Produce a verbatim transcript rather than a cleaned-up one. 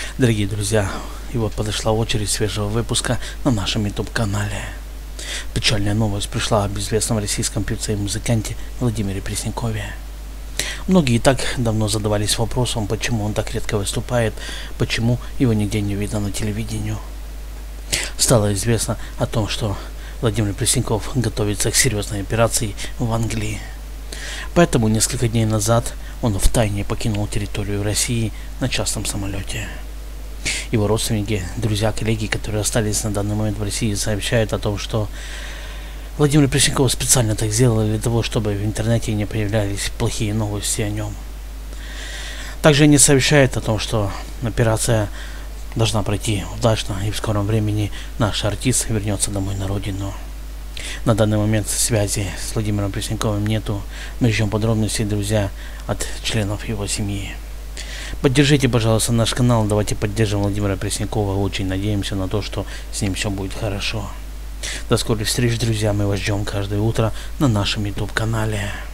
Дорогие друзья, и вот подошла очередь свежего выпуска на нашем YouTube канале. Печальная новость пришла об известном российском певце и музыканте Владимире Преснякове. Многие и так давно задавались вопросом, почему он так редко выступает, почему его нигде не видно на телевидении. Стало известно о том, что Владимир Пресняков готовится к серьезной операции в Англии. Поэтому несколько дней назад он втайне покинул территорию России на частном самолете. Его родственники, друзья, коллеги, которые остались на данный момент в России, сообщают о том, что Владимир Пресняков специально так сделал для того, чтобы в интернете не появлялись плохие новости о нем. Также они сообщают о том, что операция должна пройти удачно, и в скором времени наш артист вернется домой на родину. На данный момент связи с Владимиром Пресняковым нету. Мы ждем подробностей, друзья, от членов его семьи. Поддержите, пожалуйста, наш канал. Давайте поддержим Владимира Преснякова. Очень надеемся на то, что с ним все будет хорошо. До скорых встреч, друзья. Мы вас ждем каждое утро на нашем YouTube канале.